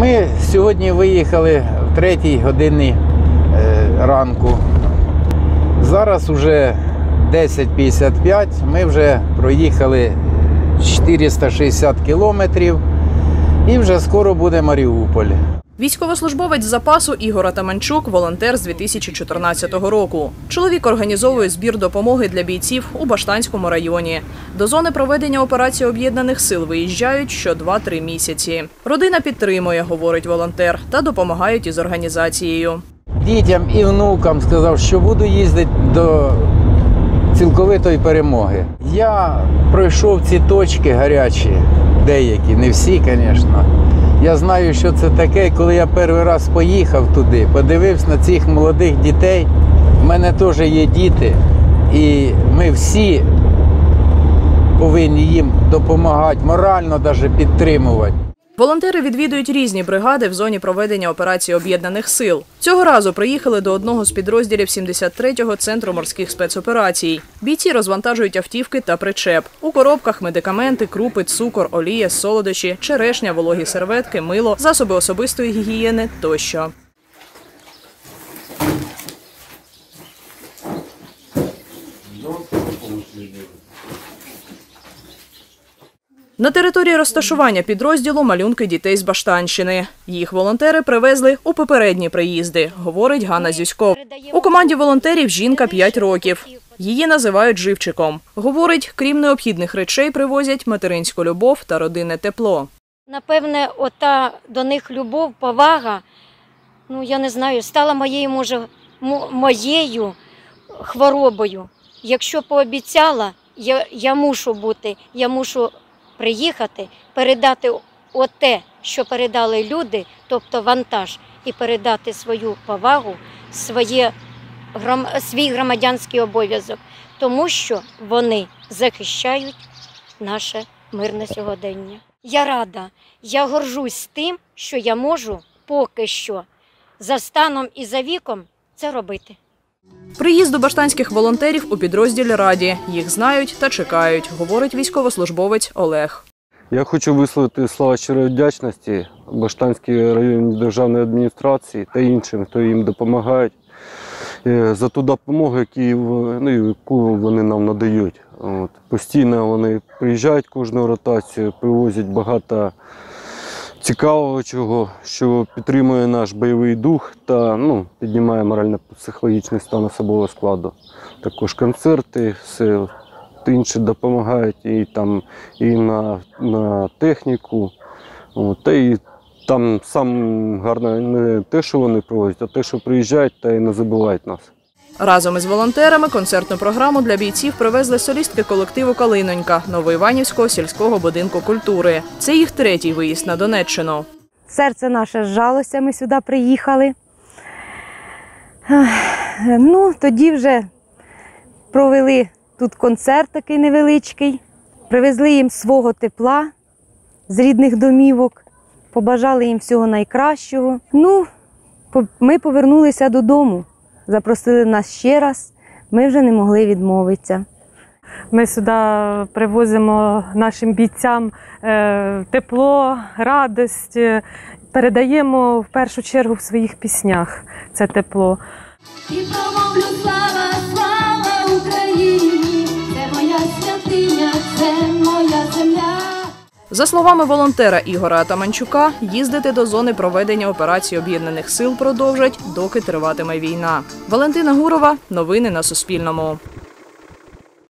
Ми сьогодні виїхали в 3-й годині ранку. Зараз вже 10:55, ми вже проїхали 460 кілометрів і вже скоро буде Маріуполь. Військовослужбовець запасу Ігор Атаманчук – волонтер з 2014 року. Чоловік організовує збір допомоги для бійців у Баштанському районі. До зони проведення операції Об'єднаних сил виїжджають що 2-3 місяці. Родина підтримує, говорить волонтер, та допомагають із організацією. Дітям і внукам сказав, що буду їздити до цілковитої перемоги. Я пройшов ці точки гарячі, деякі, не всі, звісно. Я знаю, що це таке, коли я перший раз поїхав туди, подивився на цих молодих дітей. У мене теж є діти, і ми всі повинні їм допомагати, морально навіть підтримувати. Волонтери відвідують різні бригади в зоні проведення операції Об'єднаних сил. Цього разу приїхали до одного з підрозділів 73-го центру морських спецоперацій. Бійці розвантажують автівки та причеп. У коробках медикаменти, крупи, цукор, олія, солодощі, черешня, вологі серветки, мило, засоби особистої гігієни тощо. На території розташування підрозділу малюнки дітей з Баштанщини. Їх волонтери привезли у попередні приїзди, говорить Ганна Зюсько. У команді волонтерів жінка 5 років. Її називають живчиком. Говорить, крім необхідних речей, привозять материнську любов та родинне тепло. Напевне, ота до них любов, повага, я не знаю, стала моєю хворобою. Якщо пообіцяла, я мушу бути, я мушу приїхати, передати оте, що передали люди, тобто вантаж, і передати свою повагу, свій громадянський обов'язок, тому що вони захищають наше мирне сьогодення. Я рада, я горжусь тим, що я можу поки що за станом і за віком це робити. Приїзду баштанських волонтерів у підрозділі раді. Їх знають та чекають, говорить військовослужбовець Олег. Я хочу висловити слова щирої вдячності Баштанській районній державній адміністрації та іншим, хто їм допомагає, за ту допомогу, яку вони нам надають. Постійно вони приїжджають кожну ротацію, привозять багато цікавого чого, що підтримує наш бойовий дух та піднімає морально-психологічний стан особового складу. Також концерти, все інше допомагають і на техніку. Та і там саме гарне не те, що вони привозять, а те, що приїжджають та і не забувають нас. Разом із волонтерами концертну програму для бійців привезли солістки колективу «Калинонька» Новоіванівського сільського будинку культури. Це їх 3-й виїзд на Донеччину. Серце наше зжалося, ми сюди приїхали. Тоді вже провели тут концерт такий невеличкий, привезли їм свого тепла з рідних домівок, побажали їм всього найкращого. Ми повернулися додому. Запросили нас ще раз, ми вже не могли відмовитися. Ми сюди привозимо нашим бійцям тепло, радість, передаємо в першу чергу в своїх піснях це тепло. І промовлю слава, слава Україні, це моя святиня, це моя земля. За словами волонтера Ігора Атаманчука, їздити до зони проведення операції Об'єднаних сил продовжать, доки триватиме війна. Валентина Гурова. Новини на Суспільному.